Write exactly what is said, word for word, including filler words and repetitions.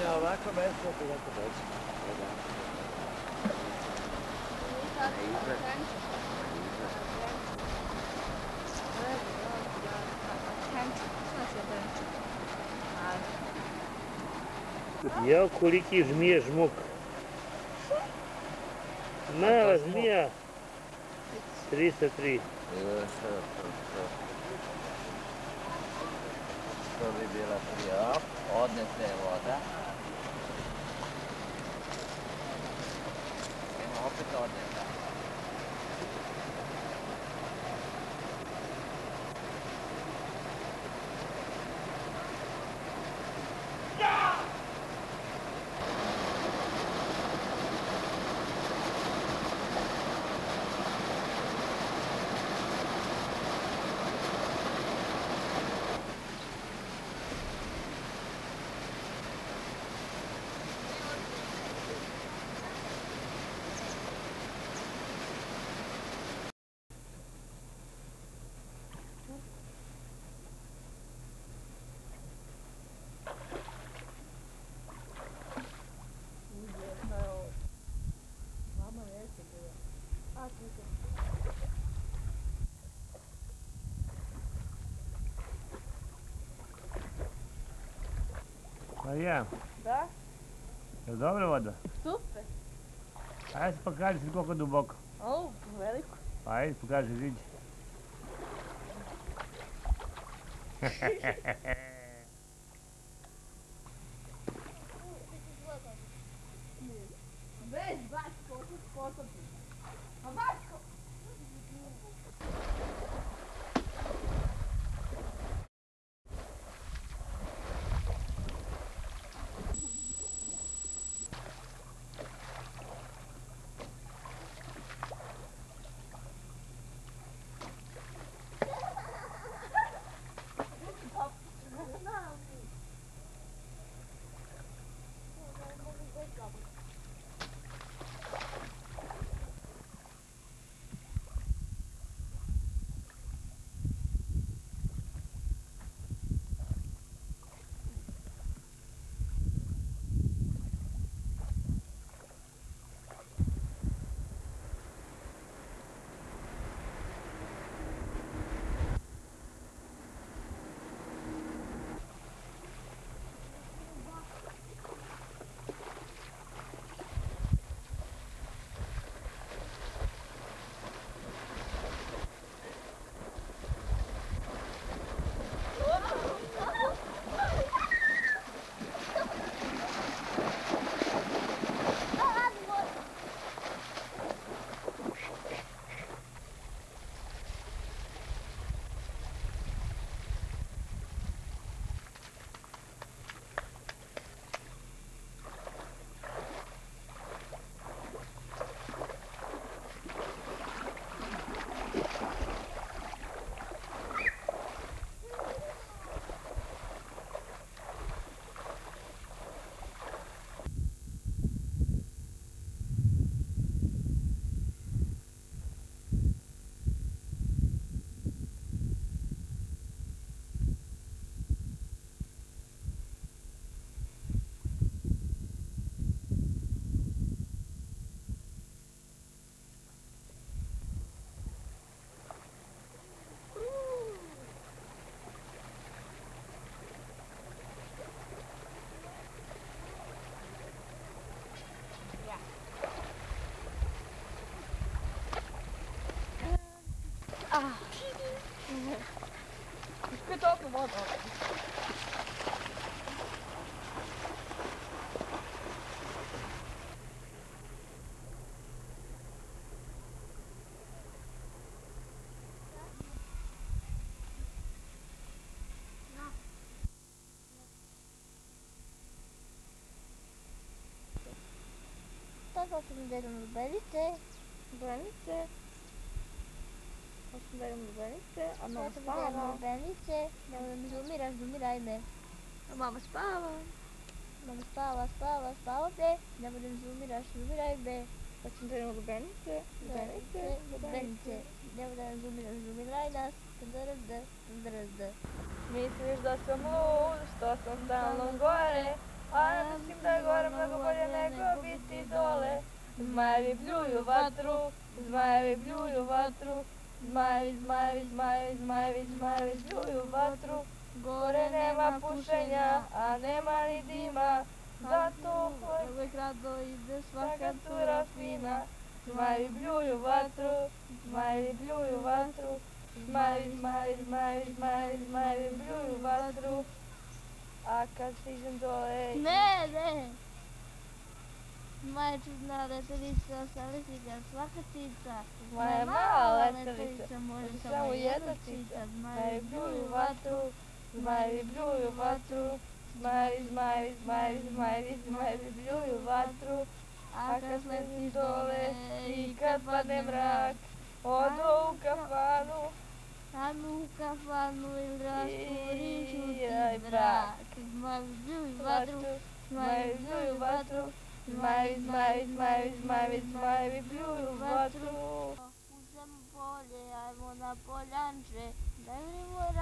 počne ovako mesto, ti tako doći. Ne izveš. Jao, koliki žmije žmuk. Mala zmija. tristo tri. To bi bila prije, odnese voda. Idemo opet odnese. Marija, Da? je li dobra voda? Super. Ajde se pokaži si koliko duboko. O, veliko. Ajde, pokaži, vidi. Već, Bačko, tu sposobni. A Bačko! Ah. Spit op de water. Dat was een beetje een belletje. Belletje. Was een beetje een belletje. A mama spava. Belletje. Da budem zoomirać, zoomirajme. A mama spava. Mama spava, spava, spavate. Da budem zoomirać, zoomirajme. Dat is een beetje een belletje. Belletje. Belletje. Da budem zoomirać, zoomiraj nas. Misliš da sam lud, što sam stalno gore, a ja mislim da je gore mnogo bolje nego biti dole. Zmajevi pljuju vatru, zmajevi pljuju vatru, zmajevi, zmajevi, zmajevi, zmajevi, zmajevi pljuju vatru. Gore nema pušenja, a nema ni dima, zato uvek rado ide svaka cura fina. Zmajevi pljuju vatru, zmajevi pljuju vatru, zmajevi, zmajevi, zmajevi, zmajevi, zmajevi pljuju vatru. A kad stižem dole... Ne, ne! Zmaja čudna letelica, sa lisica svaka cica. Zmaja mala letelica, može samo jedna cica. Zmajevi pljuju vatru, zmajevi pljuju vatru, zmajevi, zmajevi, zmajevi, zmajevi, zmajevi pljuju vatru. A kad sletiš dole i kad padne mrak, odo u kafanu, Anu u kafanu ili rasturišu ti brak. Zmajevi pljuju vatru, zmajevi pljuju vatru, zmajevi, zmajevi, zmajevi, zmajevi, zmajevi pljuju vatru. Uzem polje, ajmo na poljanče, daj vrimo